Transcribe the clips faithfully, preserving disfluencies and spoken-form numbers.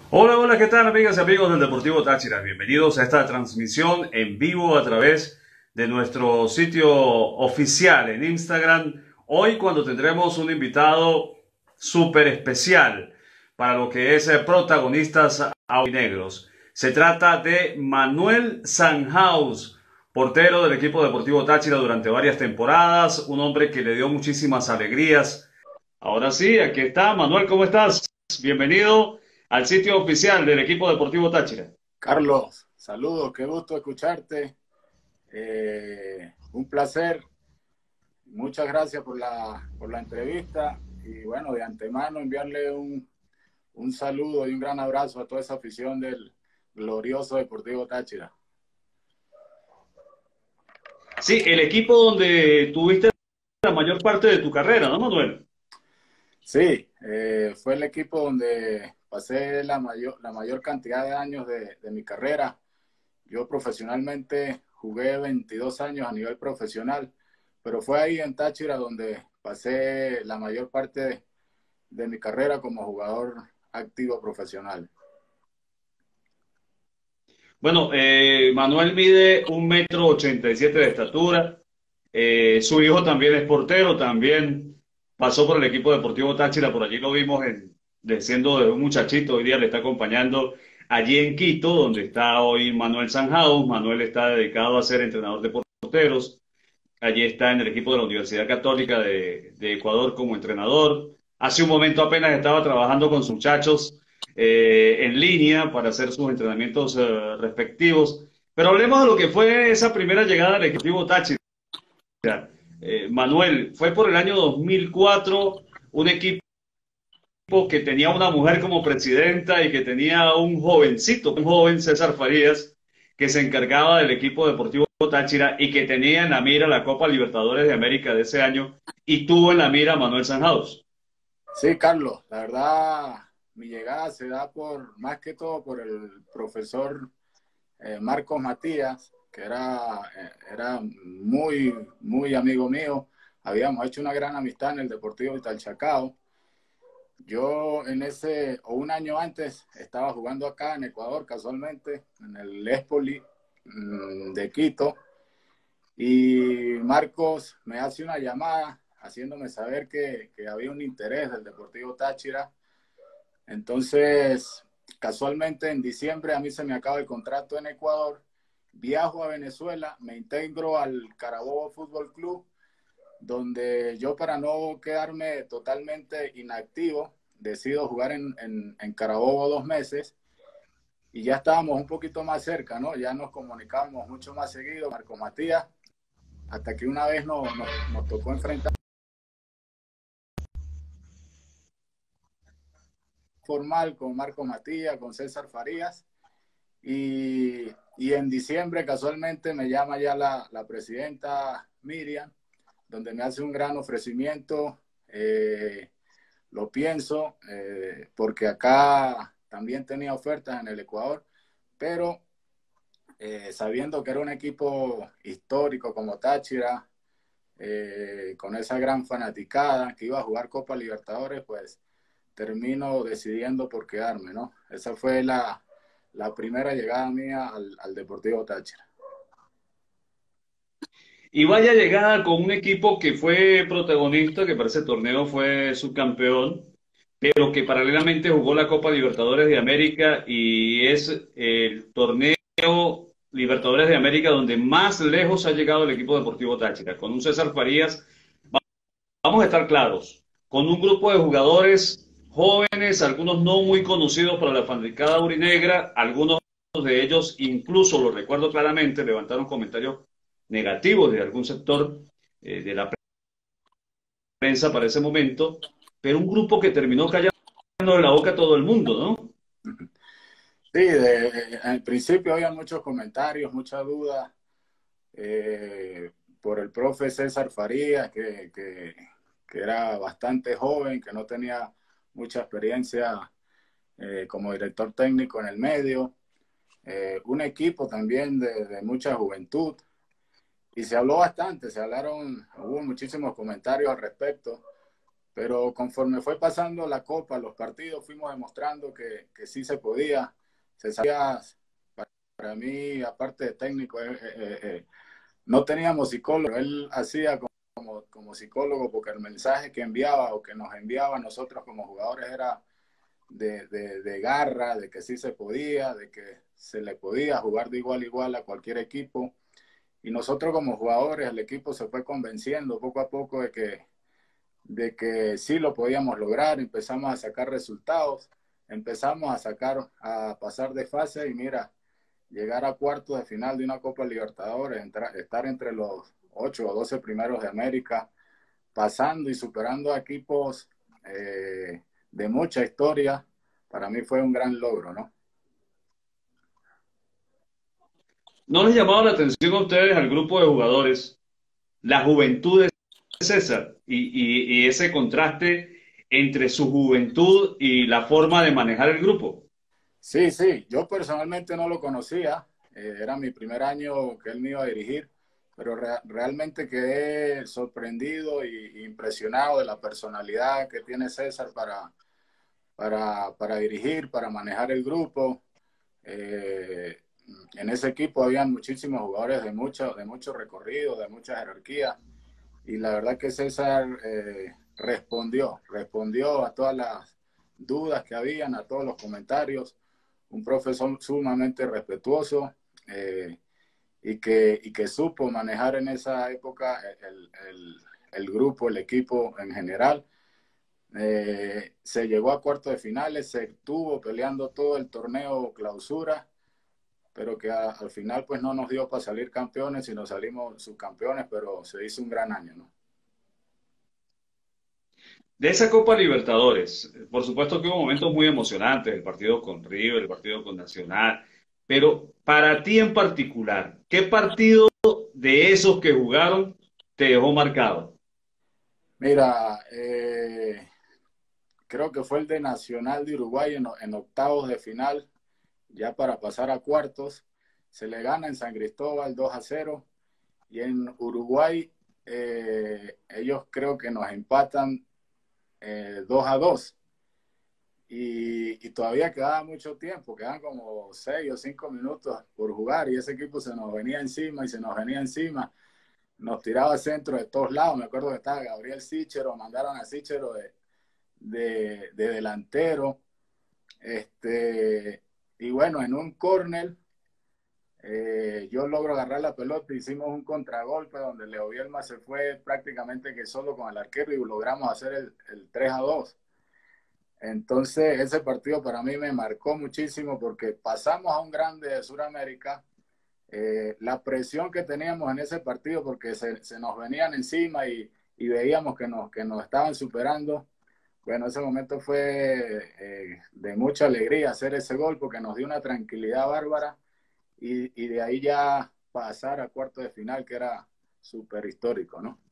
Hola, hola, ¿qué tal amigas y amigos del Deportivo Táchira? Bienvenidos a esta transmisión en vivo a través de nuestro sitio oficial en Instagram. Hoy cuando tendremos un invitado súper especial para lo que es eh, protagonistas aurinegros. Se trata de Manuel Sanhaus, portero del equipo Deportivo Táchira durante varias temporadas, un hombre que le dio muchísimas alegrías. Ahora sí, aquí está. Manuel, ¿cómo estás? Bienvenido al sitio oficial del equipo Deportivo Táchira. Carlos, saludos, qué gusto escucharte. Eh, un placer. Muchas gracias por la, por la entrevista. Y bueno, de antemano enviarle un, un saludo y un gran abrazo a toda esa afición del glorioso Deportivo Táchira. Sí, el equipo donde tuviste la mayor parte de tu carrera, ¿no, Manuel? Sí, eh, fue el equipo donde pasé la mayor, la mayor cantidad de años de, de mi carrera. Yo profesionalmente jugué veintidós años a nivel profesional, pero fue ahí en Táchira donde pasé la mayor parte de, de mi carrera como jugador activo profesional. Bueno, eh, Manuel mide un metro ochenta y siete de estatura. Eh, su hijo también es portero, también pasó por el equipo Deportivo Táchira, por allí lo vimos en, de siendo de un muchachito, hoy día le está acompañando allí en Quito, donde está hoy Manuel Sanjaus. Manuel está dedicado a ser entrenador de porteros. Allí está en el equipo de la Universidad Católica de, de Ecuador como entrenador. Hace un momento apenas estaba trabajando con sus muchachos eh, en línea para hacer sus entrenamientos eh, respectivos. Pero hablemos de lo que fue esa primera llegada al equipo Táchira. Eh, Manuel, fue por el año dos mil cuatro, un equipo que tenía una mujer como presidenta y que tenía un jovencito, un joven César Farías, que se encargaba del equipo deportivo Táchira y que tenía en la mira la Copa Libertadores de América de ese año y tuvo en la mira a Manuel Sanjados. Sí, Carlos, la verdad, mi llegada se da por, más que todo por el profesor eh, Marcos Matías, que era, eh, era muy, muy amigo mío. Habíamos hecho una gran amistad en el Deportivo Italchacao. Yo en ese, o un año antes, estaba jugando acá en Ecuador, casualmente, en el Espoli mmm, de Quito, y Marcos me hace una llamada haciéndome saber que, que había un interés del Deportivo Táchira. Entonces, casualmente en diciembre a mí se me acaba el contrato en Ecuador, viajo a Venezuela, me integro al Carabobo Fútbol Club, donde yo, para no quedarme totalmente inactivo, decido jugar en, en, en Carabobo dos meses y ya estábamos un poquito más cerca, ¿no? Ya nos comunicamos mucho más seguido, Marco Matías, hasta que una vez nos, nos, nos tocó enfrentar formal con Marco Matías, con César Farías, y, y en diciembre casualmente me llama ya la, la presidenta Miriam, donde me hace un gran ofrecimiento. Eh, lo pienso, eh, porque acá también tenía ofertas en el Ecuador, pero eh, sabiendo que era un equipo histórico como Táchira, eh, con esa gran fanaticada que iba a jugar Copa Libertadores, pues termino decidiendo por quedarme, ¿no? Esa fue la, la primera llegada mía al, al Deportivo Táchira. Y vaya llegada con un equipo que fue protagonista, que para ese torneo fue subcampeón, pero que paralelamente jugó la Copa Libertadores de América y es el torneo Libertadores de América donde más lejos ha llegado el equipo deportivo Táchira, con un César Farías, vamos a estar claros, con un grupo de jugadores jóvenes, algunos no muy conocidos para la fanaticada urinegra, algunos de ellos, incluso lo recuerdo claramente, levantaron comentarios negativos de algún sector eh, de la prensa para ese momento, pero un grupo que terminó callando en la boca a todo el mundo, ¿no? Sí, de, al principio había muchos comentarios, muchas dudas, eh, por el profe César Farías, que, que, que era bastante joven, que no tenía mucha experiencia eh, como director técnico en el medio, eh, un equipo también de, de mucha juventud, y se habló bastante, se hablaron, hubo muchísimos comentarios al respecto, pero conforme fue pasando la Copa, los partidos, fuimos demostrando que, que sí se podía. Se sabía, para, para mí, aparte de técnico, eh, eh, eh, no teníamos psicólogo, él hacía como, como, como psicólogo porque el mensaje que enviaba o que nos enviaba a nosotros como jugadores era de, de, de garra, de que sí se podía, de que se le podía jugar de igual a igual a cualquier equipo. Y nosotros como jugadores, el equipo se fue convenciendo poco a poco de que, de que sí lo podíamos lograr, empezamos a sacar resultados, empezamos a sacar, a pasar de fase y mira, llegar a cuartos de final de una Copa Libertadores, entrar, estar entre los ocho o doce primeros de América, pasando y superando a equipos eh, de mucha historia, para mí fue un gran logro, ¿no? ¿No les llamaba la atención a ustedes, al grupo de jugadores, la juventud de César y, y- y ese contraste entre su juventud y la forma de manejar el grupo? Sí, sí, yo personalmente no lo conocía, eh, era mi primer año que él me iba a dirigir, pero re realmente quedé sorprendido y, y impresionado de la personalidad que tiene César para, para, para dirigir, para manejar el grupo. Eh, en ese equipo habían muchísimos jugadores de mucho, de mucho recorrido, de mucha jerarquía, y la verdad que César eh, respondió, respondió a todas las dudas que habían, a todos los comentarios, un profesor sumamente respetuoso eh, y, que, y que supo manejar en esa época el, el, el grupo, el equipo en general. Eh, se llegó a cuartos de finales, se estuvo peleando todo el torneo clausura, pero que a, al final pues no nos dio para salir campeones, sino salimos subcampeones, pero se hizo un gran año, ¿no? De esa Copa Libertadores, por supuesto que hubo momentos muy emocionantes, el partido con River, el partido con Nacional, pero para ti en particular, ¿qué partido de esos que jugaron te dejó marcado? Mira, eh, creo que fue el de Nacional de Uruguay en, en octavos de final, ya para pasar a cuartos. Se le gana en San Cristóbal dos a cero y en Uruguay eh, ellos creo que nos empatan eh, dos a dos. Y, y, todavía quedaba mucho tiempo, quedan como seis o cinco minutos por jugar y ese equipo se nos venía encima y se nos venía encima, nos tiraba centro de todos lados. Me acuerdo que estaba Gabriel Sichero, mandaron a Sichero de, de, de delantero, este, y bueno, en un córner eh, yo logro agarrar la pelota, hicimos un contragolpe donde Leo Bielma se fue prácticamente que solo con el arquero y logramos hacer el, el tres a dos. Entonces ese partido para mí me marcó muchísimo porque pasamos a un grande de Sudamérica, eh, la presión que teníamos en ese partido porque se, se nos venían encima y, y veíamos que nos, que nos estaban superando. Bueno, ese momento fue eh, de mucha alegría hacer ese gol porque nos dio una tranquilidad bárbara y, y de ahí ya pasar a cuarto de final que era súper histórico, ¿no?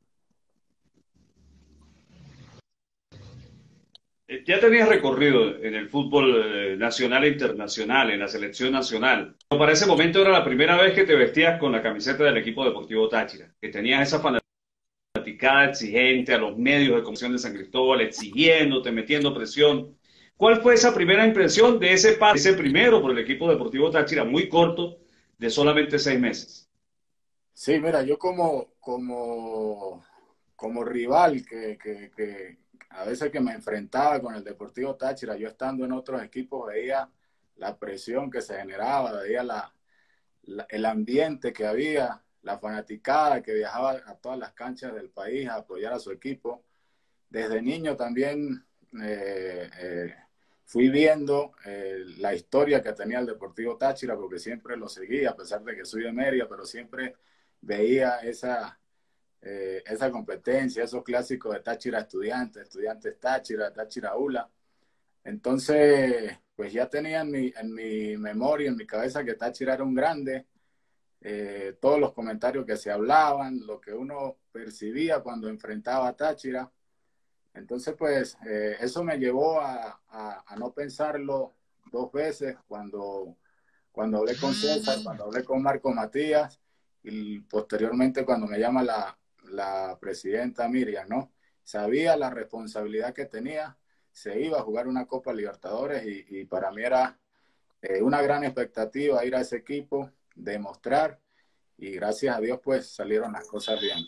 Eh, Ya tenías recorrido en el fútbol eh, nacional e internacional, en la selección nacional. Pero para ese momento era la primera vez que te vestías con la camiseta del equipo deportivo Táchira, que tenías esa fanaticada exigente a los medios de comunicación de San Cristóbal, exigiéndote, metiendo presión. ¿Cuál fue esa primera impresión de ese pase, ese primero por el equipo deportivo Táchira, muy corto, de solamente seis meses? Sí, mira, yo como, como, como rival que, que, que a veces que me enfrentaba con el Deportivo Táchira, yo estando en otros equipos veía la presión que se generaba, veía la, la, el ambiente que había, la fanaticada que viajaba a todas las canchas del país a apoyar a su equipo. Desde niño también eh, eh, fui viendo eh, la historia que tenía el Deportivo Táchira, porque siempre lo seguía, a pesar de que soy de Mérida, pero siempre veía esa, eh, esa competencia, esos clásicos de Táchira Estudiantes, Estudiantes Táchira, Táchira Ula. Entonces, pues ya tenía en mi, en mi memoria, en mi cabeza que Táchira era un grande, eh, todos los comentarios que se hablaban, lo que uno percibía cuando enfrentaba a Táchira. Entonces, pues eh, eso me llevó a, a, a, no pensarlo dos veces cuando, cuando hablé con César, cuando hablé con Marco Matías y posteriormente cuando me llama la, la presidenta Miriam, ¿no? sabía la responsabilidad que tenía, se iba a jugar una Copa Libertadores y, y para mí era eh, una gran expectativa ir a ese equipo, demostrar y gracias a Dios pues salieron las cosas bien.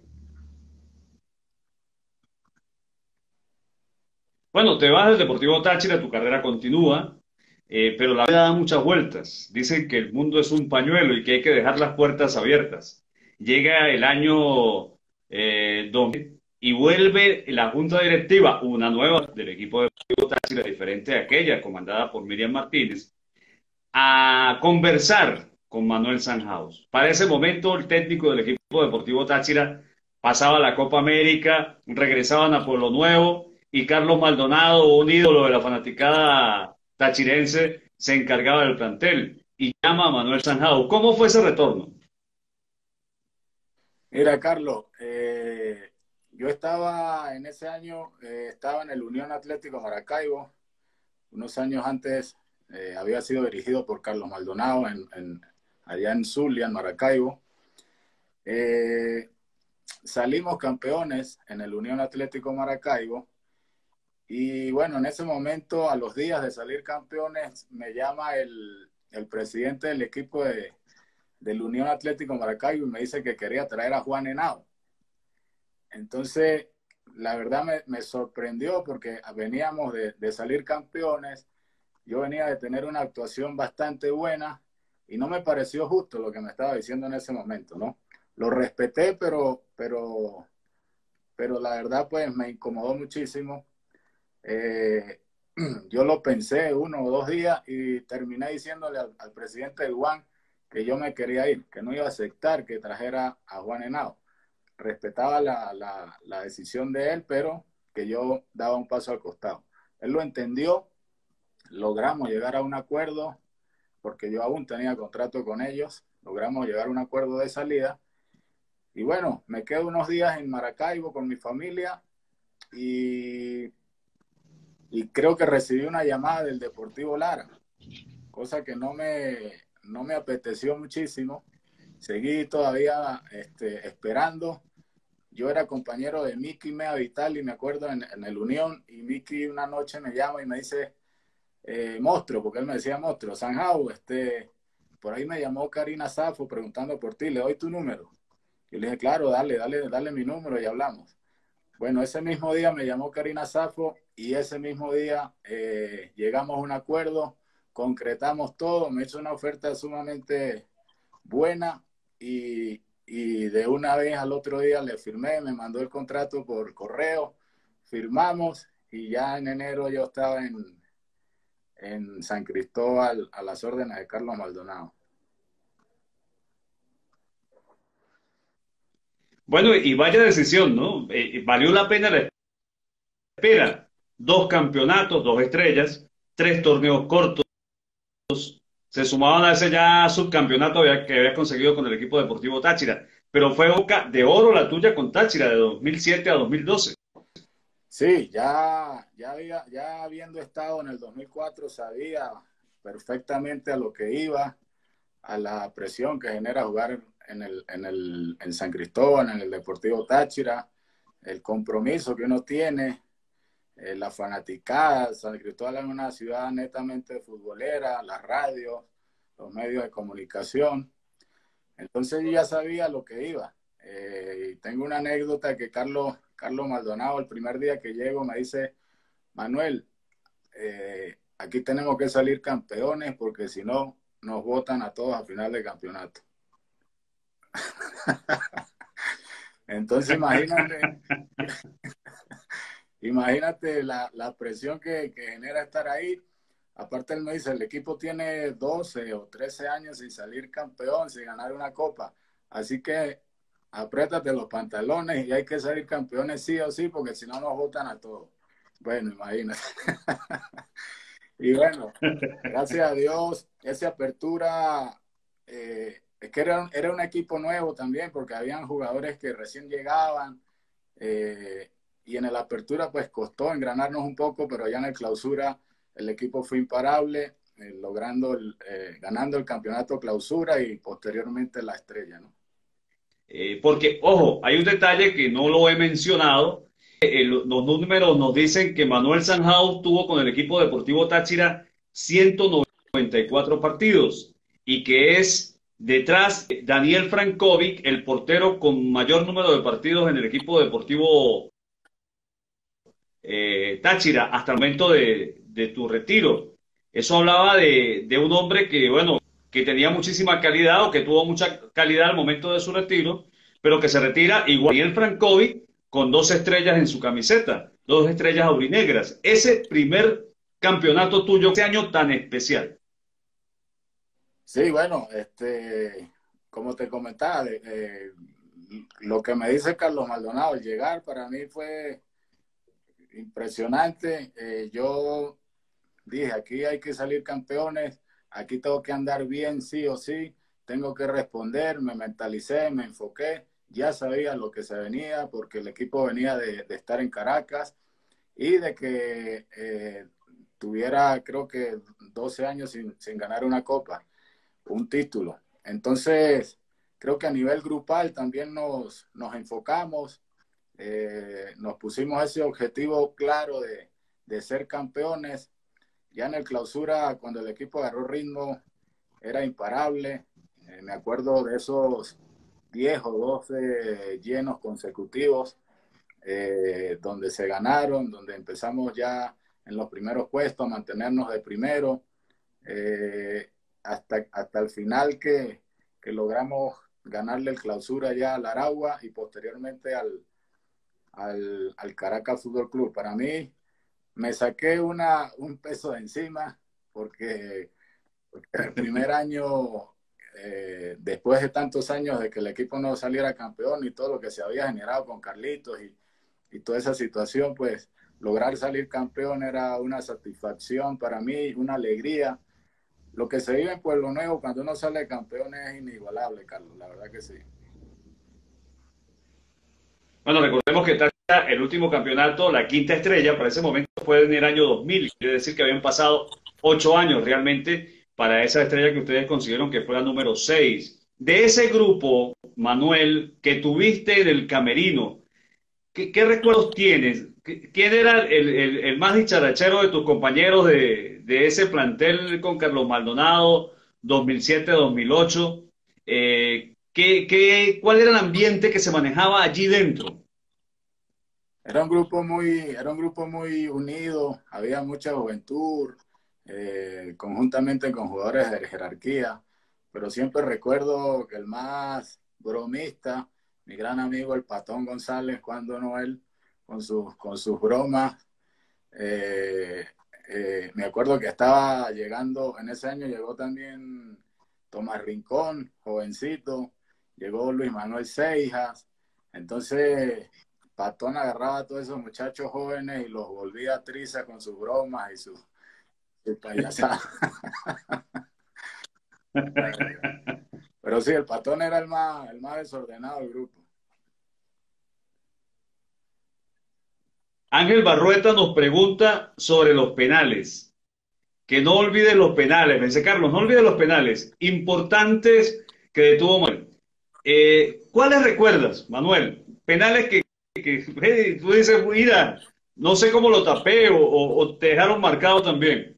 Bueno, te vas del Deportivo Táchira, tu carrera continúa, eh, pero la vida da muchas vueltas. Dicen que el mundo es un pañuelo y que hay que dejar las puertas abiertas. Llega el año eh, dos mil y vuelve la junta directiva, una nueva del equipo Deportivo Táchira, diferente a aquella, comandada por Miriam Martínez, a conversar con Manuel Sanjaos. Para ese momento, el técnico del equipo Deportivo Táchira pasaba la Copa América, regresaban a Pueblo Nuevo y Carlos Maldonado, un ídolo de la fanaticada tachirense, se encargaba del plantel y llama a Manuel Sanjaos. ¿Cómo fue ese retorno? Mira, Carlos, eh, yo estaba en ese año, eh, estaba en el Unión Atlético Maracaibo. Unos años antes eh, había sido dirigido por Carlos Maldonado en, en, allá en Zulia, en Maracaibo. Eh, salimos campeones en el Unión Atlético Maracaibo y bueno, en ese momento, a los días de salir campeones, me llama el, el presidente del equipo de, del Unión Atlético Maracaibo y me dice que quería traer a Juan Henao. Entonces, la verdad me, me sorprendió porque veníamos de, de salir campeones, yo venía de tener una actuación bastante buena y no me pareció justo lo que me estaba diciendo en ese momento, ¿no? Lo respeté, pero, pero, pero la verdad pues me incomodó muchísimo. Eh, yo lo pensé uno o dos días y terminé diciéndole al, al presidente del Juan que yo me quería ir, que no iba a aceptar que trajera a Juan Henao. Respetaba la, la, la decisión de él, pero que yo daba un paso al costado. Él lo entendió, logramos llegar a un acuerdo, porque yo aún tenía contrato con ellos, logramos llegar a un acuerdo de salida. Y bueno, me quedo unos días en Maracaibo con mi familia y, y creo que recibí una llamada del Deportivo Lara, cosa que no me, no me apeteció muchísimo. Seguí todavía este, esperando. Yo era compañero de Miki Mea Vitali, me acuerdo, en, en el Unión, y Miki una noche me llama y me dice, eh, monstruo, porque él me decía monstruo, Sanjao, este, por ahí me llamó Karina Safo preguntando por ti, le doy tu número. Y le dije, claro, dale, dale, dale mi número y hablamos. Bueno, ese mismo día me llamó Karina Safo y ese mismo día eh, llegamos a un acuerdo, concretamos todo, me hizo una oferta sumamente buena y, y de una vez al otro día le firmé, me mandó el contrato por correo, firmamos y ya en enero yo estaba en, en San Cristóbal a las órdenes de Carlos Maldonado. Bueno, y vaya decisión, ¿no? Eh, valió la pena la espera. Dos campeonatos, dos estrellas, tres torneos cortos. Se sumaban a ese ya subcampeonato que había conseguido con el equipo deportivo Táchira. Pero fue boca de oro la tuya con Táchira de dos mil siete a dos mil doce. Sí, ya, ya, había, ya habiendo estado en el dos mil cuatro sabía perfectamente a lo que iba, a la presión que genera jugar en, el, en, el, en San Cristóbal, en el Deportivo Táchira, el compromiso que uno tiene, eh, la fanaticada. San Cristóbal es una ciudad netamente futbolera, la radio, los medios de comunicación. Entonces yo ya sabía lo que iba. Eh, y tengo una anécdota que Carlos, Carlos Maldonado, el primer día que llego, me dice, Manuel, eh, aquí tenemos que salir campeones porque si no, nos votan a todos a final de campeonato. Entonces imagínate, imagínate la, la presión que, que genera estar ahí. Aparte él me dice, el equipo tiene doce o trece años sin salir campeón, sin ganar una copa. Así que apriétate los pantalones y hay que salir campeones sí o sí, porque si no nos votan a todos. Bueno, imagínate. Y bueno, gracias a Dios, esa apertura, eh, es que era, era un equipo nuevo también, porque habían jugadores que recién llegaban, eh, y en la apertura pues costó engranarnos un poco, pero ya en el clausura el equipo fue imparable, eh, logrando, el, eh, ganando el campeonato clausura y posteriormente la estrella, ¿no? Eh, porque, ojo, hay un detalle que no lo he mencionado eh, los números nos dicen que Manuel Sanjao tuvo con el equipo deportivo Táchira ciento noventa y cuatro partidos y que es detrás de Daniel Frankovic, el portero con mayor número de partidos en el equipo deportivo eh, Táchira hasta el momento de, de tu retiro. Eso hablaba de, de un hombre que, bueno, que tenía muchísima calidad o que tuvo mucha calidad al momento de su retiro, pero que se retira igual. Daniel Frankovic con dos estrellas en su camiseta, dos estrellas aurinegras. Ese primer campeonato tuyo, ese año tan especial. Sí, bueno, este, como te comentaba, eh, lo que me dice Carlos Maldonado, al llegar para mí fue impresionante. Eh, yo dije, aquí hay que salir campeones, aquí tengo que andar bien sí o sí, tengo que responder, me mentalicé, me enfoqué, ya sabía lo que se venía porque el equipo venía de, de estar en Caracas y de que eh, tuviera creo que doce años sin, sin ganar una copa, un título. Entonces, creo que a nivel grupal también nos, nos enfocamos, eh, nos pusimos ese objetivo claro de, de ser campeones. Ya en el clausura, cuando el equipo agarró ritmo, era imparable. Eh, me acuerdo de esos diez o doce llenos consecutivos, eh, donde se ganaron, donde empezamos ya en los primeros puestos a mantenernos de primero, eh, hasta, hasta el final que, que logramos ganarle el clausura ya al Aragua y posteriormente al, al, al Caracas Fútbol Club. Para mí, me saqué una, un peso de encima porque, porque el primer año, eh, después de tantos años de que el equipo no saliera campeón y todo lo que se había generado con Carlitos y, y toda esa situación, pues lograr salir campeón era una satisfacción para mí, una alegría. Lo que se vive en Pueblo Nuevo cuando uno sale campeón es inigualable, Carlos, la verdad que sí. Bueno, recordemos que Táchira, el último campeonato, la quinta estrella, para ese momento fue en el año dos mil. Quiere decir que habían pasado ocho años realmente para esa estrella que ustedes consiguieron que fue la número seis. De ese grupo, Manuel, que tuviste en el camerino, ¿qué, qué recuerdos tienes? ¿Quién era el, el, el más dicharachero de tus compañeros de, de ese plantel con Carlos Maldonado, dos mil siete, dos mil ocho? Eh, ¿qué, qué, ¿Cuál era el ambiente que se manejaba allí dentro? Era un grupo muy, era un grupo muy unido, había mucha juventud, eh, conjuntamente con jugadores de jerarquía, pero siempre recuerdo que el más bromista, mi gran amigo el Patón González, cuando no él, con sus, con sus bromas, eh, eh, me acuerdo que estaba llegando, en ese año llegó también Tomás Rincón, jovencito, llegó Luis Manuel Seijas, entonces Patón agarraba a todos esos muchachos jóvenes y los volvía a triza con sus bromas y sus su payasadas. Pero sí, el Patón era el más, el más desordenado del grupo. Ángel Barrueta nos pregunta sobre los penales. Que no olvide los penales. Me dice Carlos, no olvide los penales importantes que detuvo Manuel. Eh, ¿Cuáles recuerdas, Manuel? Penales que, que hey, tú dices, mira, no sé cómo lo tapé o, o, o te dejaron marcado también.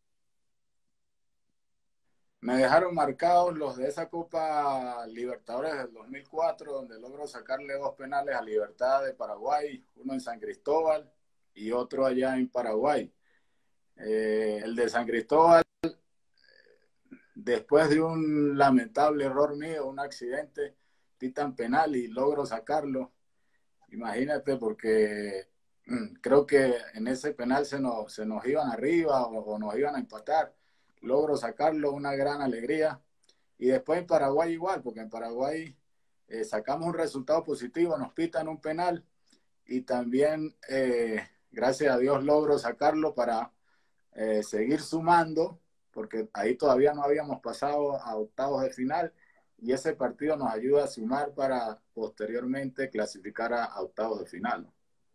Me dejaron marcados los de esa Copa Libertadores del dos mil cuatro, donde logro sacarle dos penales a Libertad de Paraguay, uno en San Cristóbal y otro allá en Paraguay. Eh, el de San Cristóbal, después de un lamentable error mío, un accidente, pitan penal y logro sacarlo. Imagínate, porque mm, creo que en ese penal se nos, se nos iban arriba o, o nos iban a empatar. Logro sacarlo, una gran alegría. Y después en Paraguay igual, porque en Paraguay eh, sacamos un resultado positivo, nos pitan un penal y también, eh, gracias a Dios, logro sacarlo para eh, seguir sumando, porque ahí todavía no habíamos pasado a octavos de final y ese partido nos ayuda a sumar para posteriormente clasificar a, a octavos de final.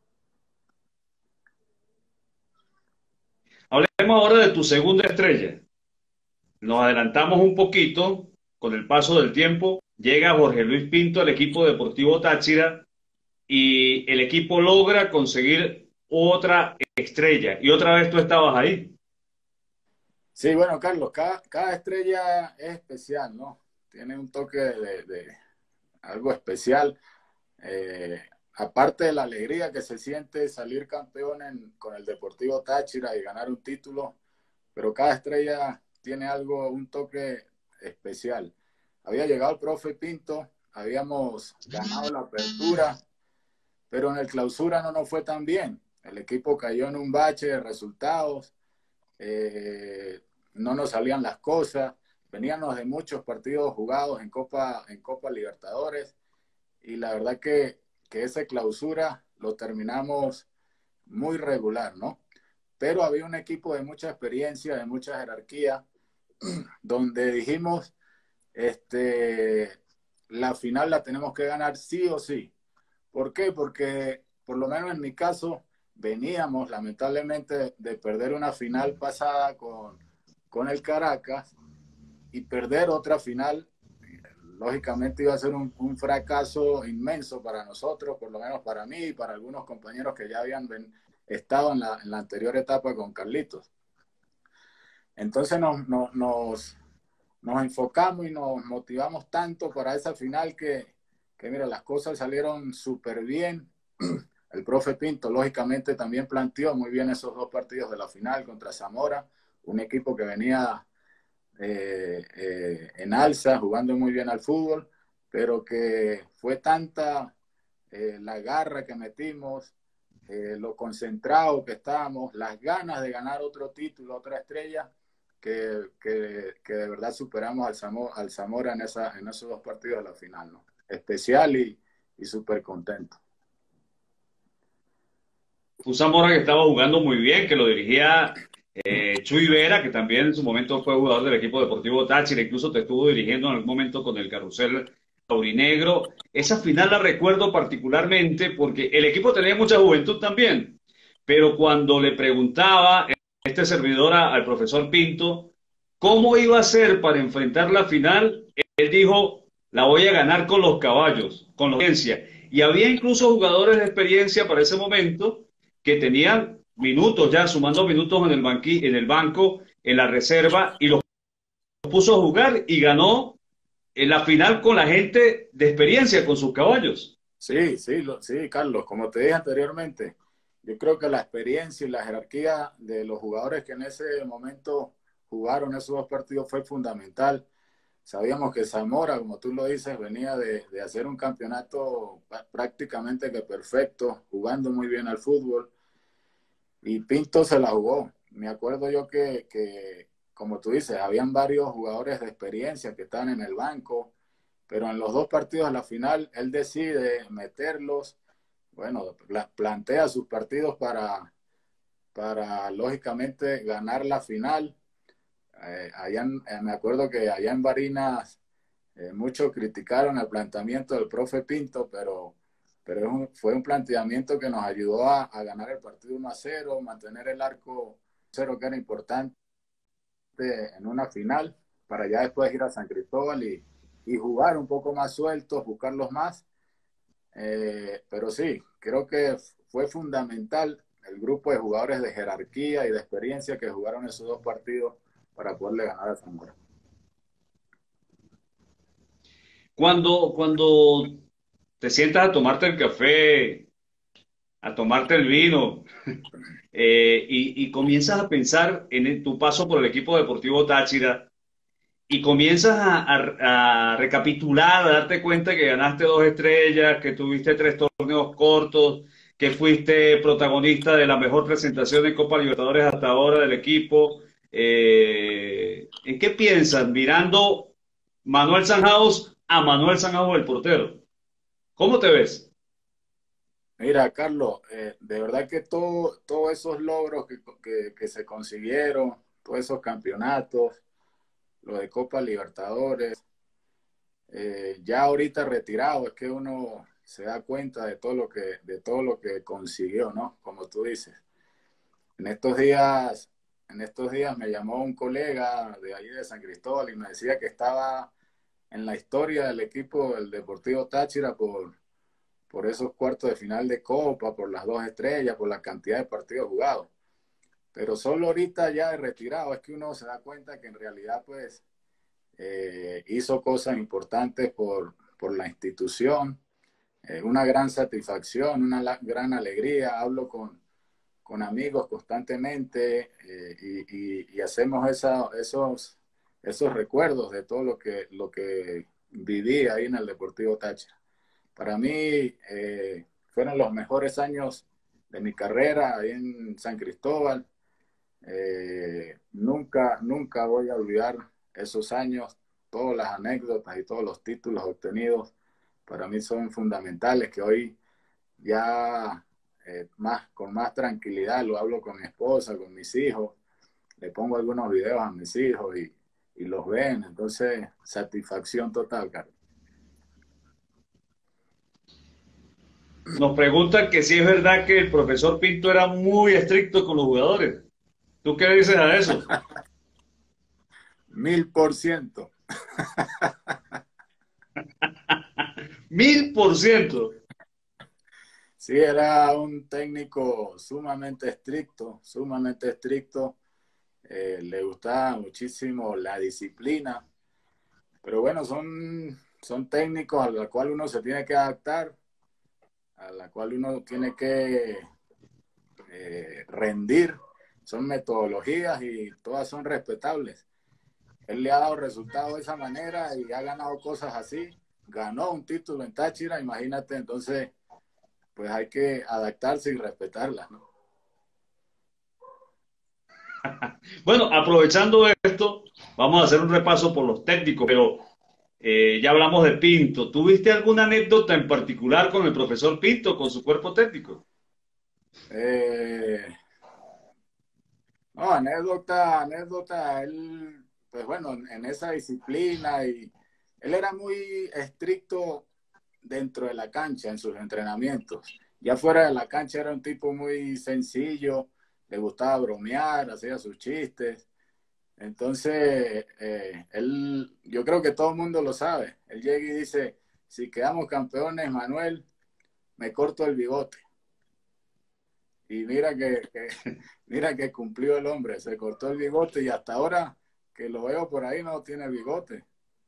Hablemos ahora de tu segunda estrella. Nos adelantamos un poquito con el paso del tiempo. Llega Jorge Luis Pinto al equipo deportivo Táchira y el equipo logra conseguir otra estrella. Y otra vez tú estabas ahí. Sí, bueno, Carlos, cada, cada estrella es especial, ¿no? Tiene un toque de, de algo especial. Eh, aparte de la alegría que se siente salir campeón en, con el Deportivo Táchira y ganar un título, pero cada estrella tiene algo, un toque especial. Había llegado el profe Pinto, habíamos ganado la apertura, pero en el clausura no nos fue tan bien. El equipo cayó en un bache de resultados, eh, no nos salían las cosas, veníamos de muchos partidos jugados en Copa, en Copa Libertadores, y la verdad que, que esa clausura lo terminamos muy regular, ¿no? Pero había un equipo de mucha experiencia, de mucha jerarquía, donde dijimos, este, la final la tenemos que ganar sí o sí. ¿Por qué? Porque, por lo menos en mi caso, veníamos lamentablemente de perder una final pasada con, con el Caracas y perder otra final, lógicamente iba a ser un, un fracaso inmenso para nosotros, por lo menos para mí y para algunos compañeros que ya habían ven, estado en la, en la anterior etapa con Carlitos. Entonces nos, nos, nos, nos enfocamos y nos motivamos tanto para esa final que, que mira, las cosas salieron súper bien. El profe Pinto, lógicamente, también planteó muy bien esos dos partidos de la final contra Zamora, un equipo que venía eh, eh, en alza, jugando muy bien al fútbol, pero que fue tanta eh, la garra que metimos, eh, lo concentrado que estábamos, las ganas de ganar otro título, otra estrella, que, que, que de verdad superamos al Zamora, al Zamora en, esa, en esos dos partidos de la final, ¿no? Especial y, y súper contento. Un Zamora que estaba jugando muy bien, que lo dirigía eh, Chuy Vera, que también en su momento fue jugador del equipo deportivo Táchira, incluso te estuvo dirigiendo en algún momento con el carrusel aurinegro. Esa final la recuerdo particularmente porque el equipo tenía mucha juventud también, pero cuando le preguntaba este servidor a- al profesor Pinto cómo iba a ser para enfrentar la final, él dijo, la voy a ganar con los caballos, con la experiencia. Y había incluso jugadores de experiencia para ese momento que tenían minutos ya, sumando minutos en el, banqui, en el banco, en la reserva, y los puso a jugar y ganó en la final con la gente de experiencia, con sus caballos. Sí, sí, lo, sí, Carlos, como te dije anteriormente, yo creo que la experiencia y la jerarquía de los jugadores que en ese momento jugaron esos dos partidos fue fundamental. Sabíamos que Zamora, como tú lo dices, venía de, de hacer un campeonato prácticamente que perfecto, jugando muy bien al fútbol, y Pinto se la jugó. Me acuerdo yo que, que, como tú dices, habían varios jugadores de experiencia que estaban en el banco, pero en los dos partidos a la final él decide meterlos, bueno, plantea sus partidos para, para lógicamente ganar la final. Eh, allá en, eh, me acuerdo que allá en Barinas eh, muchos criticaron el planteamiento del profe Pinto, pero, pero es un, fue un planteamiento que nos ayudó a, a ganar el partido uno a cero, mantener el arco cero que era importante en una final, para ya después ir a San Cristóbal y, y jugar un poco más sueltos, buscarlos más. Eh, pero sí, creo que fue fundamental el grupo de jugadores de jerarquía y de experiencia que jugaron esos dos partidos para poderle ganar a Zamora. Cuando, cuando te sientas a tomarte el café, a tomarte el vino, eh, y, y comienzas a pensar en el- tu paso por el equipo deportivo Táchira, y comienzas a, a- a recapitular, a darte cuenta que ganaste dos estrellas, que tuviste tres torneos cortos, que fuiste protagonista de la mejor presentación en Copa Libertadores hasta ahora del equipo. Eh, ¿en qué piensas mirando Manuel Sanjaos a Manuel Sanjaos el portero? ¿Cómo te ves? Mira, Carlos, eh, de verdad que todo, todos esos logros que, que, que se consiguieron, todos esos campeonatos, lo de Copa Libertadores, eh, ya ahorita retirado, es que uno se da cuenta de todo lo que, de todo lo que consiguió, ¿no? Como tú dices. En estos días, en estos días me llamó un colega de allí de San Cristóbal y me decía que estaba en la historia del equipo del Deportivo Táchira por, por esos cuartos de final de Copa, por las dos estrellas, por la cantidad de partidos jugados. Pero solo ahorita ya de retirado es que uno se da cuenta que en realidad pues eh, hizo cosas importantes por, por la institución, eh, una gran satisfacción, una la, gran alegría. Hablo con, con amigos constantemente eh, y, y, y, hacemos esa, esos, esos recuerdos de todo lo que, lo que viví ahí en el Deportivo Táchira. Para mí eh, fueron los mejores años de mi carrera ahí en San Cristóbal. Eh, nunca, nunca voy a olvidar esos años, todas las anécdotas y todos los títulos obtenidos. Para mí son fundamentales, que hoy ya eh, más, con más tranquilidad lo hablo con mi esposa, con mis hijos, le pongo algunos videos a mis hijos y, y los ven. Entonces, satisfacción total, Carlos. Nos preguntan que si es verdad que el profesor Pinto era muy estricto con los jugadores. ¿Tú qué dices a eso? Mil por ciento. Mil por ciento. Sí, era un técnico sumamente estricto, sumamente estricto. Eh, le gustaba muchísimo la disciplina. Pero bueno, son, son técnicos a los cuales uno se tiene que adaptar, a la cual uno tiene que eh, rendir. Son metodologías y todas son respetables. Él le ha dado resultados de esa manera y ha ganado cosas así. Ganó un título en Táchira, imagínate. Entonces, pues hay que adaptarse y respetarlas, ¿no? Bueno, aprovechando esto, vamos a hacer un repaso por los técnicos, pero eh, ya hablamos de Pinto. ¿Tuviste alguna anécdota en particular con el profesor Pinto, con su cuerpo técnico? Eh, no, anécdota, anécdota, él, pues bueno, en esa disciplina y él era muy estricto dentro de la cancha, en sus entrenamientos. Ya fuera de la cancha era un tipo muy sencillo, le gustaba bromear, hacía sus chistes. Entonces, eh, él, yo creo que todo el mundo lo sabe. Él llega y dice, si quedamos campeones, Manuel, me corto el bigote. Y mira que, que, mira que cumplió el hombre, se cortó el bigote y hasta ahora que lo veo por ahí no tiene bigote.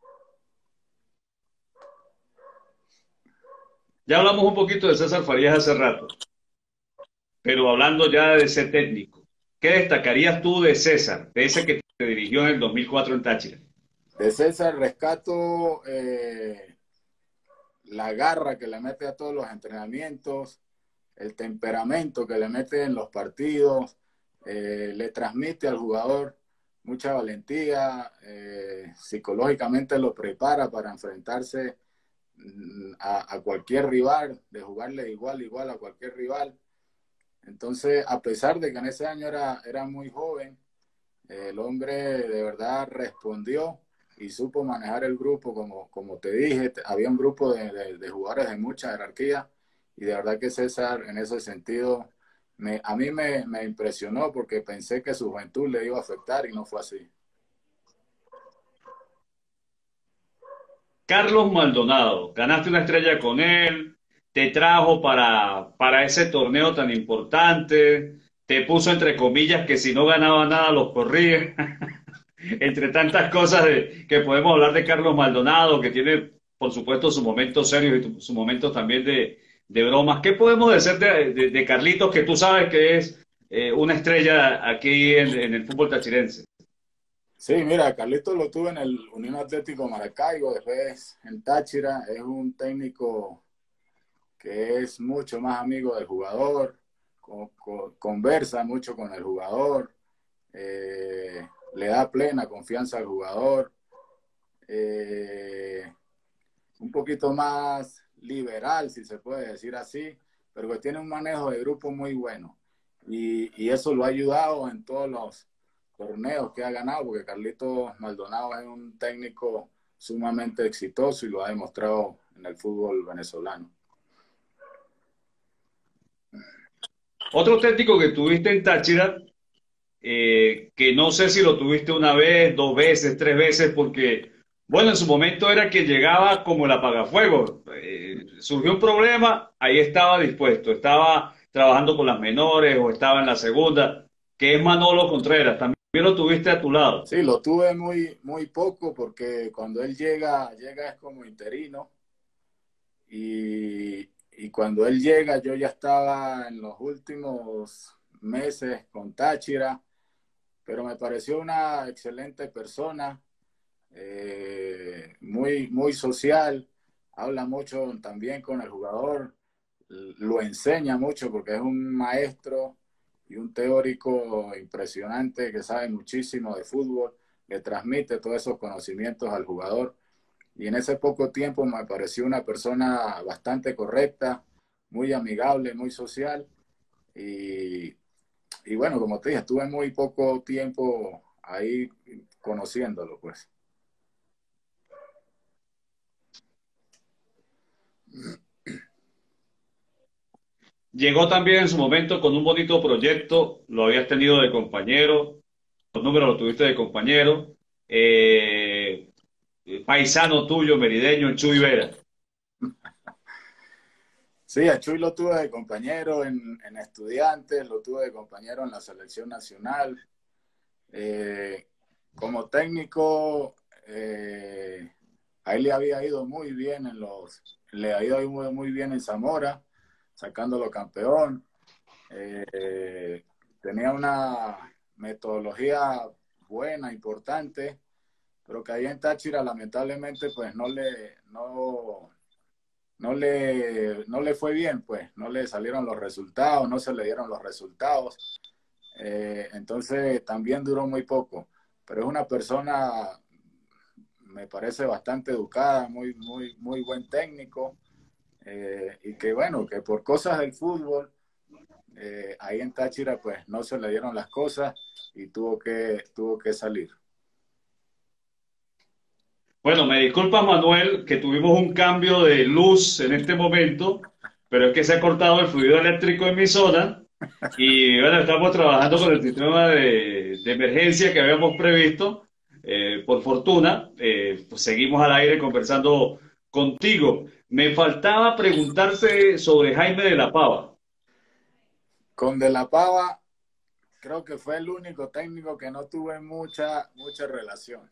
Ya hablamos un poquito de César Farías hace rato, pero hablando ya de ese técnico, ¿qué destacarías tú de César, de ese que te dirigió en el dos mil cuatro en Táchira? De César rescato eh, la garra que le mete a todos los entrenamientos, el temperamento que le mete en los partidos, eh, le transmite al jugador mucha valentía, eh, psicológicamente lo prepara para enfrentarse a, a cualquier rival, de jugarle igual, igual a cualquier rival. Entonces, a pesar de que en ese año era, era muy joven, eh, el hombre de verdad respondió y supo manejar el grupo, como, como te dije, había un grupo de, de, de jugadores de mucha jerarquía y de verdad que César en ese sentido me, a mí me, me impresionó porque pensé que su juventud le iba a afectar y no fue así. Carlos Maldonado, ganaste una estrella con él, te trajo para, para ese torneo tan importante, te puso entre comillas que si no ganaba nada los corría, entre tantas cosas de, que podemos hablar de Carlos Maldonado, que tiene por supuesto sus momentos serios y sus momentos también de, de bromas. ¿Qué podemos decir de, de, de Carlitos, que tú sabes que es eh, una estrella aquí en, en el fútbol tachirense? Sí, mira, Carlitos lo tuve en el Unión Atlético Maracaibo, después en Táchira. Es un técnico que es mucho más amigo del jugador, con, con, conversa mucho con el jugador, eh, le da plena confianza al jugador, eh, un poquito más liberal, si se puede decir así, pero que tiene un manejo de grupo muy bueno. Y, y eso lo ha ayudado en todos los torneos que ha ganado, porque Carlitos Maldonado es un técnico sumamente exitoso y lo ha demostrado en el fútbol venezolano. Otro técnico que tuviste en Táchira, eh, que no sé si lo tuviste una vez, dos veces, tres veces, porque, bueno, en su momento era que llegaba como el apagafuego. Eh, surgió un problema, ahí estaba dispuesto, estaba trabajando con las menores o estaba en la segunda, que es Manolo Contreras, también lo tuviste a tu lado. Sí, lo tuve muy, muy poco porque cuando él llega, llega es como interino y, y cuando él llega yo ya estaba en los últimos meses con Táchira, pero me pareció una excelente persona, eh, muy, muy social, habla mucho también con el jugador, lo enseña mucho porque es un maestro y un teórico impresionante que sabe muchísimo de fútbol, le transmite todos esos conocimientos al jugador y en ese poco tiempo me pareció una persona bastante correcta, muy amigable, muy social y, y bueno, como te dije, estuve muy poco tiempo ahí conociéndolo, pues. Llegó también en su momento con un bonito proyecto, lo habías tenido de compañero, los números los tuviste de compañero, eh, paisano tuyo, merideño, Chuy Vera. Sí, a Chuy lo tuve de compañero en, en Estudiantes, lo tuve de compañero en la selección nacional. Eh, como técnico, eh, a él le había ido muy bien en los, le había ido muy, muy bien en Zamora, sacándolo campeón. Eh, tenía una metodología buena, importante, pero que ahí en Táchira lamentablemente pues no le, no, no le, no le fue bien, pues no le salieron los resultados, no se le dieron los resultados. Eh, entonces también duró muy poco, pero es una persona, me parece bastante educada, muy, muy, muy buen técnico, eh, y que bueno, que por cosas del fútbol, eh, ahí en Táchira pues no se le dieron las cosas y tuvo que, tuvo que salir. Bueno, me disculpas, Manuel, que tuvimos un cambio de luz en este momento, pero es que se ha cortado el fluido eléctrico en mi zona y bueno, estamos trabajando con el sistema de, de emergencia que habíamos previsto. Eh, por fortuna, eh, pues seguimos al aire conversando contigo. Me faltaba preguntarse sobre Jaime de la Pava. Con De La Pava creo que fue el único técnico que no tuve mucha, mucha relación.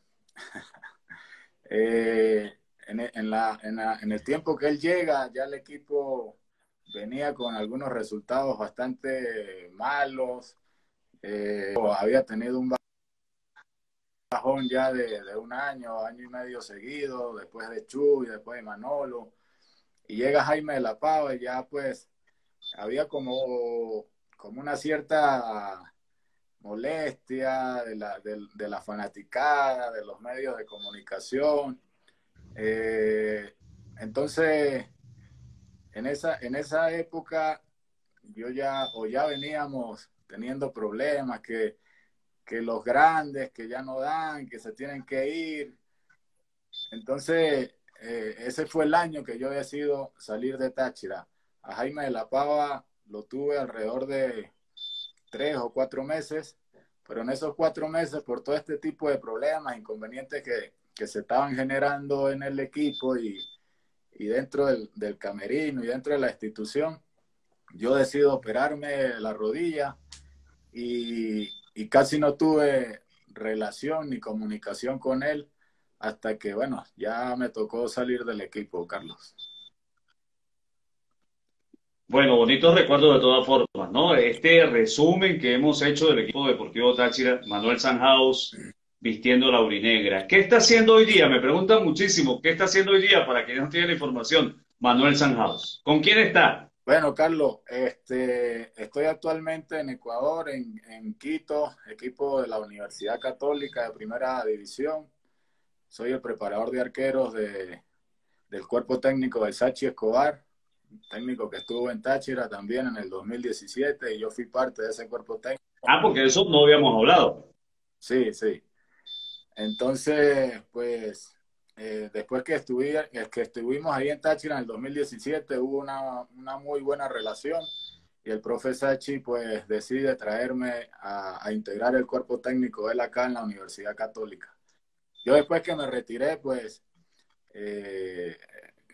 Eh, en, en, la, en, la, en el tiempo que él llega, ya el equipo venía con algunos resultados bastante malos. Eh, había tenido un bajón ya de, de, un año, año y medio seguido, después de Chuy, después de Manolo. Y llega Jaime de la Pava y ya pues había como, como una cierta molestia de la, de, de la fanaticada, de los medios de comunicación. Eh, entonces, en esa, en esa época, yo ya, o ya veníamos teniendo problemas, que, que los grandes, que ya no dan, que se tienen que ir. Entonces, eh, ese fue el año que yo decido salir de Táchira. A Jaime de la Pava lo tuve alrededor de tres o cuatro meses, pero en esos cuatro meses, por todo este tipo de problemas, inconvenientes que, que se estaban generando en el equipo y, y dentro del, del camerino y dentro de la institución, yo decido operarme la rodilla y, y casi no tuve relación ni comunicación con él hasta que, bueno, ya me tocó salir del equipo, Carlos. Bueno, bonitos recuerdos de todas formas, ¿no? Este resumen que hemos hecho del equipo deportivo Táchira, Manuel Sanhaus vistiendo la urinegra. ¿Qué está haciendo hoy día? Me preguntan muchísimo, ¿qué está haciendo hoy día para quienes no tienen la información? Manuel Sanhaus. ¿Con quién está? Bueno, Carlos, este, estoy actualmente en Ecuador, en, en Quito, equipo de la Universidad Católica de Primera División. Soy el preparador de arqueros de, del cuerpo técnico de Sachi Escobar, técnico que estuvo en Táchira también en el dos mil diecisiete y yo fui parte de ese cuerpo técnico. Ah, porque de eso no habíamos hablado. Sí, sí. Entonces, pues, eh, después que, estuvi, que estuvimos ahí en Táchira en el dos mil diecisiete, hubo una, una muy buena relación y el profe Sachi, pues, decide traerme a, a integrar el cuerpo técnico de él acá en la Universidad Católica. Yo después que me retiré, pues, eh,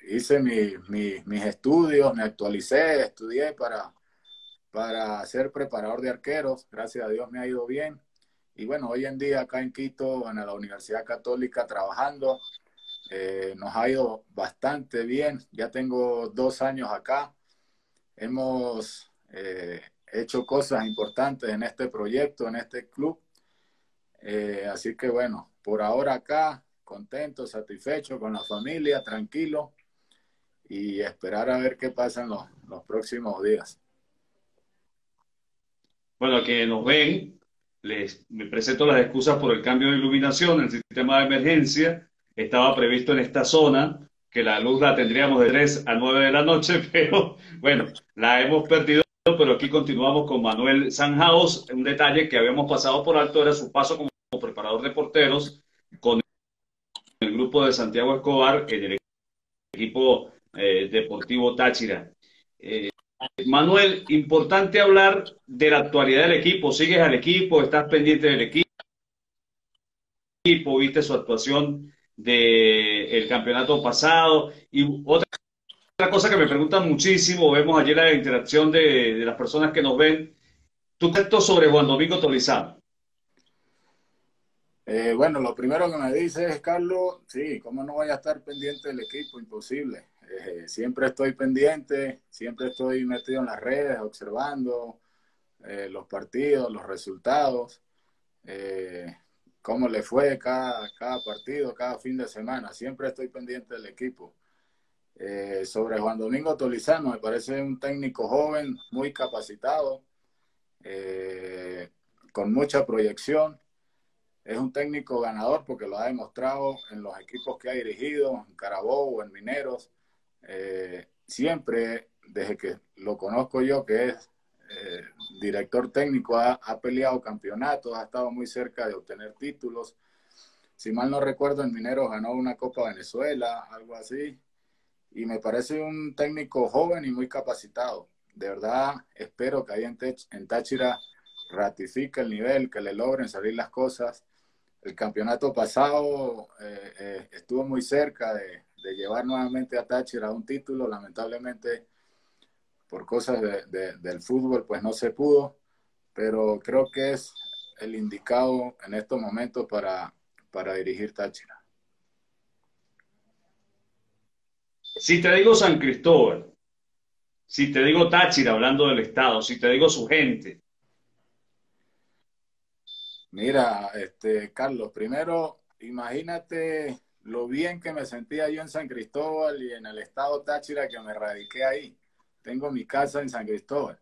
hice mi, mi, mis estudios, me actualicé, estudié para, para ser preparador de arqueros. Gracias a Dios me ha ido bien. Y bueno, hoy en día acá en Quito, en la Universidad Católica, trabajando, eh, nos ha ido bastante bien. Ya tengo dos años acá. Hemos eh, hecho cosas importantes en este proyecto, en este club. Eh, así que bueno, por ahora acá, contento, satisfecho con la familia, tranquilo y esperar a ver qué pasa en los, los próximos días. Bueno, a quienes nos ven, les me presento las excusas por el cambio de iluminación. El sistema de emergencia estaba previsto en esta zona, que la luz la tendríamos de tres a nueve de la noche, pero bueno, la hemos perdido. Pero aquí continuamos con Manuel Sanjaos. Un detalle que habíamos pasado por alto era su paso como preparador de porteros con el grupo de Santiago Escobar en el equipo eh, deportivo Táchira. Eh, Manuel, importante hablar de la actualidad del equipo. ¿Sigues al equipo? ¿Estás pendiente del equipo? ¿Viste su actuación del campeonato pasado? Y otra cosa que me preguntan muchísimo, vemos allí la interacción de, de las personas que nos ven. ¿Tu texto sobre Juan Domingo Tolizano? Eh, bueno, lo primero que me dices, Carlos, sí, ¿cómo no voy a estar pendiente del equipo? Imposible. Eh, siempre estoy pendiente, siempre estoy metido en las redes, observando eh, los partidos, los resultados, eh, cómo le fue cada, cada partido, cada fin de semana. Siempre estoy pendiente del equipo. Eh, sobre Juan Domingo Tolizano, me parece un técnico joven, muy capacitado, eh, con mucha proyección. Es un técnico ganador porque lo ha demostrado en los equipos que ha dirigido, en Carabobo, en Mineros. Eh, siempre, desde que lo conozco yo, que es eh, director técnico, ha, ha peleado campeonatos, ha estado muy cerca de obtener títulos. Si mal no recuerdo, en Mineros ganó una Copa Venezuela, algo así. Y me parece un técnico joven y muy capacitado. De verdad, espero que ahí en, Tech, en Táchira ratifique el nivel, que le logren salir las cosas. El campeonato pasado eh, eh, estuvo muy cerca de, de llevar nuevamente a Táchira un título. Lamentablemente, por cosas de, de, del fútbol, pues no se pudo. Pero creo que es el indicado en estos momentos para, para dirigir Táchira. Si te digo San Cristóbal, si te digo Táchira, hablando del Estado, si te digo su gente. Mira, este, Carlos, primero, imagínate lo bien que me sentía yo en San Cristóbal y en el estado Táchira que me radiqué ahí. Tengo mi casa en San Cristóbal.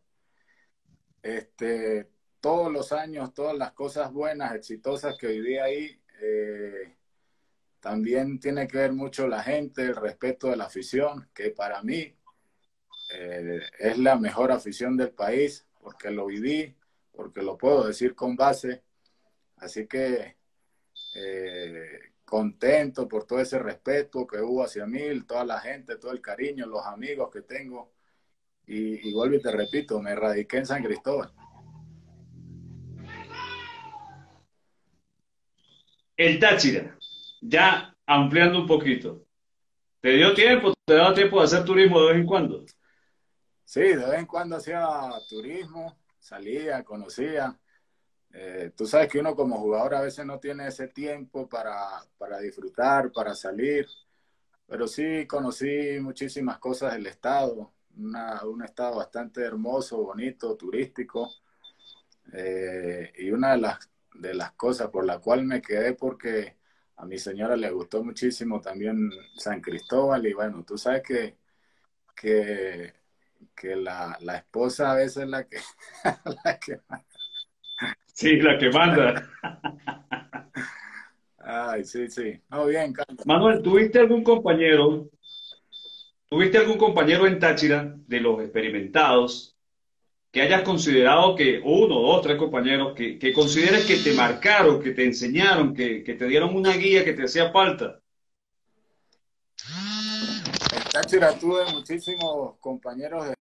Este, todos los años, todas las cosas buenas, exitosas que viví ahí, eh, también tiene que ver mucho la gente, el respeto de la afición, que para mí eh, es la mejor afición del país, porque lo viví, porque lo puedo decir con base. Así que eh, contento por todo ese respeto que hubo hacia mí, toda la gente, todo el cariño, los amigos que tengo. Y, y vuelvo y te repito, me radiqué en San Cristóbal. El Táchira, ya ampliando un poquito. ¿Te dio tiempo? ¿Te daba tiempo de hacer turismo de vez en cuando? Sí, de vez en cuando hacía turismo, salía, conocía. Eh, tú sabes que uno como jugador a veces no tiene ese tiempo para, para disfrutar, para salir, pero sí conocí muchísimas cosas del estado, una, un estado bastante hermoso, bonito, turístico. Eh, y una de las, de las cosas por la cual me quedé porque a mi señora le gustó muchísimo también San Cristóbal y bueno, tú sabes que, que, que la, la esposa a veces es la que, la que... Sí, la que manda. Ay, sí, sí. No, bien, Carlos. Manuel, ¿tuviste algún compañero, tuviste algún compañero en Táchira de los experimentados que hayas considerado que uno, dos, tres compañeros que, que consideres que te marcaron, que te enseñaron, que, que te dieron una guía que te hacía falta? En Táchira tuve muchísimos compañeros que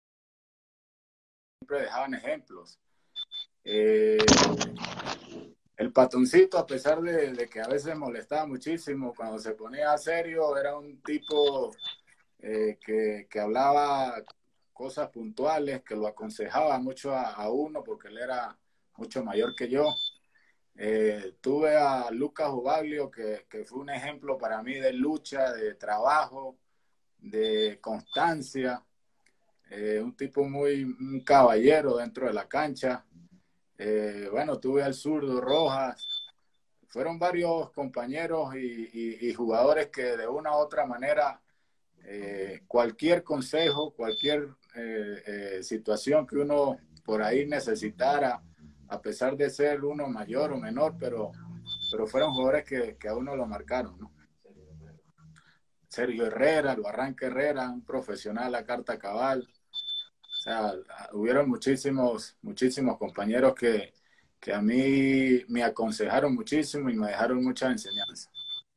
siempre dejaban ejemplos. Eh, el Patoncito, a pesar de, de que a veces molestaba muchísimo, cuando se ponía serio, era un tipo eh, que, que hablaba cosas puntuales, que lo aconsejaba mucho a, a uno, porque él era mucho mayor que yo. Eh, tuve a Lucas Ubaglio, que, que fue un ejemplo para mí de lucha, de trabajo, de constancia, eh, un tipo muy un caballero dentro de la cancha. Eh, bueno, tuve al zurdo Rojas, fueron varios compañeros y, y, y jugadores que de una u otra manera, eh, cualquier consejo, cualquier eh, eh, situación que uno por ahí necesitara, a pesar de ser uno mayor o menor, pero, pero fueron jugadores que, que a uno lo marcaron, ¿no? Sergio Herrera, el Barranca Herrera, un profesional a carta cabal. O sea, hubieron muchísimos, muchísimos compañeros que, que a mí me aconsejaron muchísimo y me dejaron mucha enseñanza.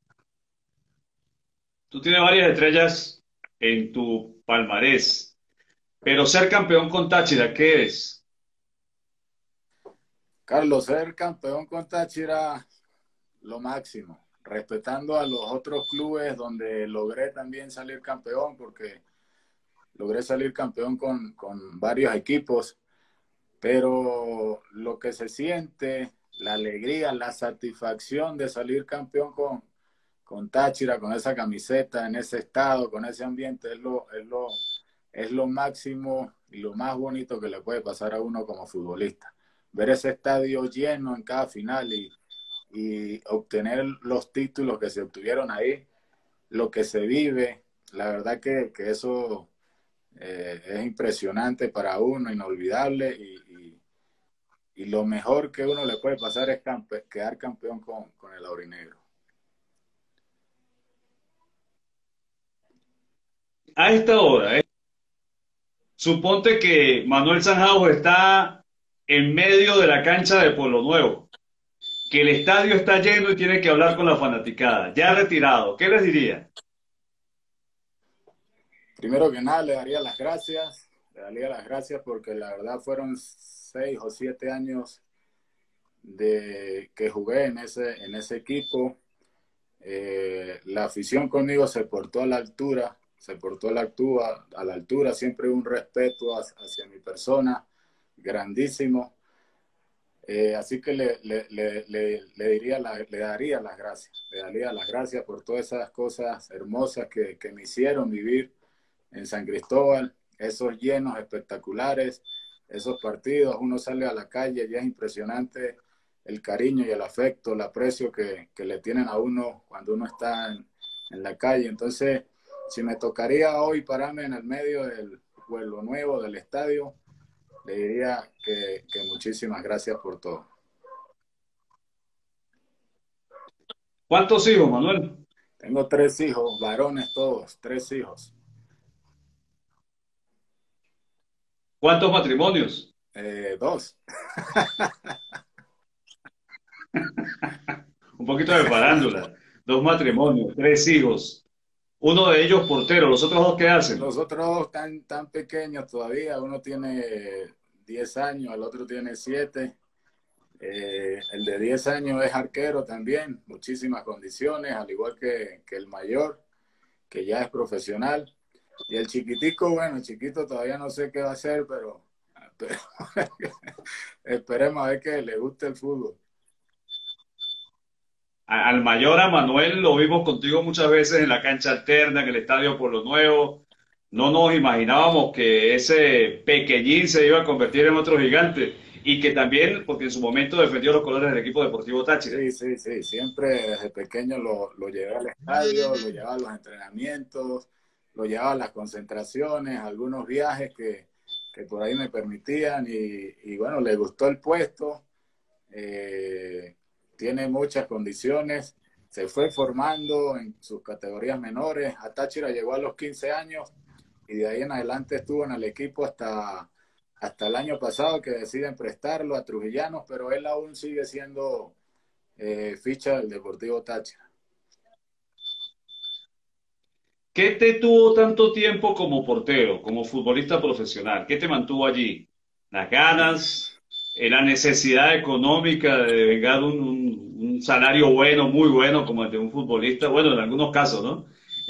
Tú tienes varias estrellas en tu palmarés, pero ser campeón con Táchira, ¿qué es? Carlos, ser campeón con Táchira, lo máximo, respetando a los otros clubes donde logré también salir campeón, porque logré salir campeón con, con varios equipos, pero lo que se siente, la alegría, la satisfacción de salir campeón con, con Táchira, con esa camiseta, en ese estado, con ese ambiente, es lo, es lo, es lo máximo y lo más bonito que le puede pasar a uno como futbolista. Ver ese estadio lleno en cada final y, y obtener los títulos que se obtuvieron ahí, lo que se vive, la verdad que, que eso eh, es impresionante para uno, inolvidable y, y, y, lo mejor que uno le puede pasar es campe quedar campeón con, con el aurinegro. A esta hora, ¿eh? Suponte que Manuel Sanjao está en medio de la cancha de Pueblo Nuevo, que el estadio está lleno y tiene que hablar con la fanaticada, ya retirado. ¿Qué les diría? Primero que nada, le daría las gracias, le daría las gracias porque la verdad fueron seis o siete años de que jugué en ese, en ese equipo. Eh, la afición conmigo se portó a la altura, se portó a la altura, a la altura, siempre un respeto hacia mi persona grandísimo. Eh, así que le, le, le, le, le diría la, le daría las gracias, le daría las gracias por todas esas cosas hermosas que, que me hicieron vivir en San Cristóbal, esos llenos espectaculares, esos partidos, uno sale a la calle y es impresionante el cariño y el afecto, el aprecio que, que le tienen a uno cuando uno está en, en la calle. Entonces, si me tocaría hoy pararme en el medio del Pueblo Nuevo, del estadio, le diría que, que muchísimas gracias por todo. ¿Cuántos hijos, Manuel? Tengo tres hijos, varones todos, tres hijos. ¿Cuántos matrimonios? Eh, dos. Un poquito de farándula. Dos matrimonios, tres hijos. Uno de ellos portero, ¿los otros dos qué hacen? Los otros dos están tan pequeños todavía. Uno tiene diez años, el otro tiene siete. Eh, el de diez años es arquero también, muchísimas condiciones, al igual que, que el mayor, que ya es profesional. Y el chiquitico, bueno, el chiquito todavía no sé qué va a hacer, pero, pero esperemos a ver que le guste el fútbol. Al mayor, a Manuel, lo vimos contigo muchas veces en la cancha alterna, en el estadio Pueblo Nuevo. No nos imaginábamos que ese pequeñín se iba a convertir en otro gigante y que también, porque en su momento defendió los colores del equipo deportivo Táchira. Sí, sí, sí, siempre desde pequeño lo, lo llevé al estadio, lo llevaba a los entrenamientos, lo llevaba a las concentraciones, algunos viajes que, que por ahí me permitían y, y bueno, le gustó el puesto, eh, tiene muchas condiciones, se fue formando en sus categorías menores, a Táchira llegó a los quince años y de ahí en adelante estuvo en el equipo hasta, hasta el año pasado que deciden prestarlo a Trujillanos, pero él aún sigue siendo eh, ficha del Deportivo Táchira. ¿Qué te tuvo tanto tiempo como portero, como futbolista profesional? ¿Qué te mantuvo allí? ¿Las ganas? eh, la necesidad económica de vengar un, un, un salario bueno, muy bueno, como el de un futbolista, bueno, en algunos casos, ¿no?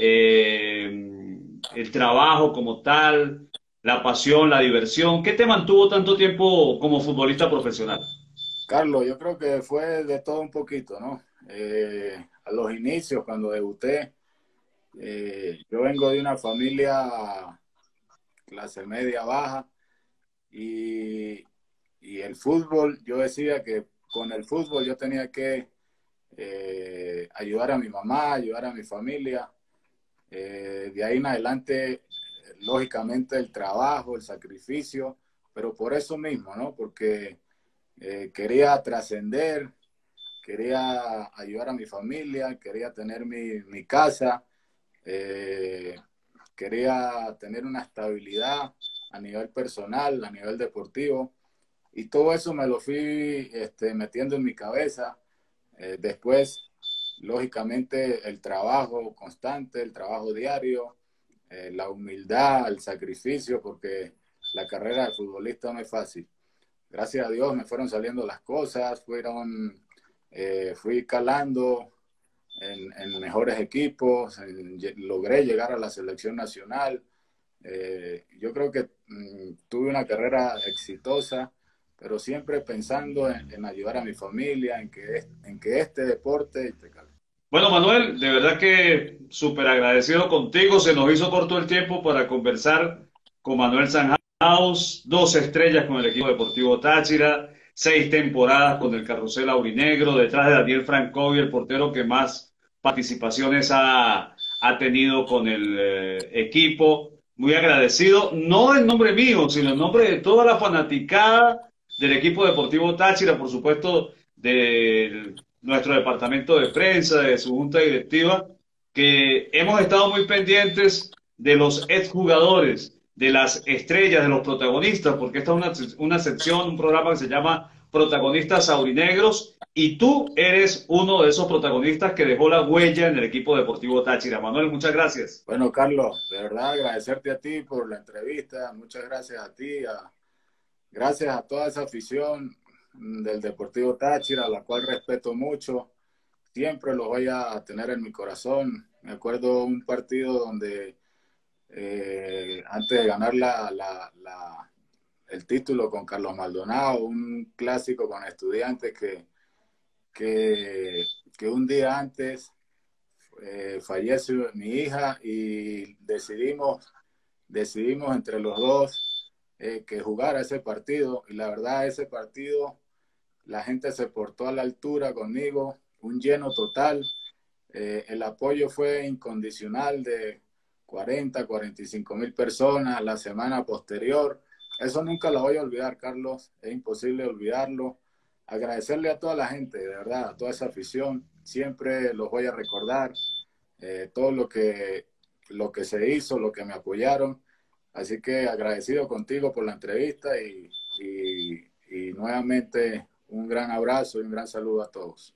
Eh, el trabajo como tal, la pasión, la diversión. ¿Qué te mantuvo tanto tiempo como futbolista profesional? Carlos, yo creo que fue de todo un poquito, ¿no? Eh, a los inicios, cuando debuté, eh, yo vengo de una familia clase media baja y, y el fútbol, yo decía que con el fútbol yo tenía que eh, ayudar a mi mamá, ayudar a mi familia. Eh, de ahí en adelante, lógicamente, el trabajo, el sacrificio, pero por eso mismo, ¿no? Porque eh, quería trascender, quería ayudar a mi familia, quería tener mi, mi casa, eh, quería tener una estabilidad a nivel personal, a nivel deportivo, y todo eso me lo fui este, metiendo en mi cabeza. Eh, después, lógicamente, el trabajo constante, el trabajo diario, eh, la humildad, el sacrificio, porque la carrera de futbolista no es fácil. Gracias a Dios me fueron saliendo las cosas, fueron, eh, fui calando en, en mejores equipos, en, logré llegar a la selección nacional. Eh, yo creo que mm, tuve una carrera exitosa, pero siempre pensando en, en ayudar a mi familia, en que, en que este deporte... Bueno, Manuel, de verdad que súper agradecido contigo. Se nos hizo corto el tiempo para conversar con Manuel Sanhaus, dos estrellas con el equipo deportivo Táchira, seis temporadas con el Carrusel Aurinegro, detrás de Daniel Francovi, el portero que más participaciones ha, ha tenido con el eh, equipo. Muy agradecido, no en nombre mío, sino en nombre de toda la fanaticada del equipo deportivo Táchira, por supuesto, del nuestro departamento de prensa, de su junta directiva, que hemos estado muy pendientes de los exjugadores, de las estrellas, de los protagonistas, porque esta es una, una sección, un programa que se llama Protagonistas Aurinegros, y tú eres uno de esos protagonistas que dejó la huella en el equipo deportivo Táchira. Manuel, muchas gracias. Bueno, Carlos, de verdad agradecerte a ti por la entrevista, muchas gracias a ti, a, gracias a toda esa afición del Deportivo Táchira, a la cual respeto mucho, siempre los voy a tener en mi corazón. Me acuerdo un partido donde eh, antes de ganar la, la, la, el título con Carlos Maldonado, un clásico con Estudiantes que, que, que un día antes eh, fallece mi hija y decidimos, decidimos entre los dos eh, que jugara ese partido, y la verdad ese partido la gente se portó a la altura conmigo, un lleno total, eh, el apoyo fue incondicional de cuarenta, cuarenta y cinco mil personas la semana posterior. Eso nunca lo voy a olvidar, Carlos, es imposible olvidarlo. Agradecerle a toda la gente, de verdad, a toda esa afición, siempre los voy a recordar, eh, todo lo que, lo que se hizo, lo que me apoyaron. Así que agradecido contigo por la entrevista y, y, y nuevamente un gran abrazo y un gran saludo a todos.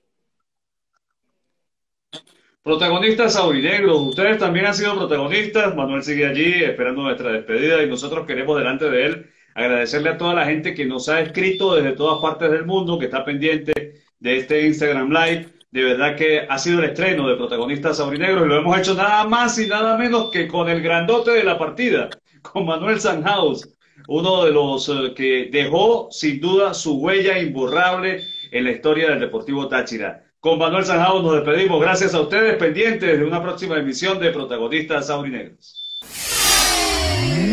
Protagonistas aurinegros, ustedes también han sido protagonistas. Manuel sigue allí esperando nuestra despedida y nosotros queremos delante de él agradecerle a toda la gente que nos ha escrito desde todas partes del mundo, que está pendiente de este Instagram Live. De verdad que ha sido el estreno de Protagonistas Aurinegros y lo hemos hecho nada más y nada menos que con el grandote de la partida, con Manuel Sanhaus, uno de los uh, que dejó sin duda su huella imborrable en la historia del Deportivo Táchira. Con Manuel Sanhaus nos despedimos. Gracias a ustedes, pendientes de una próxima emisión de Protagonistas Aurinegros.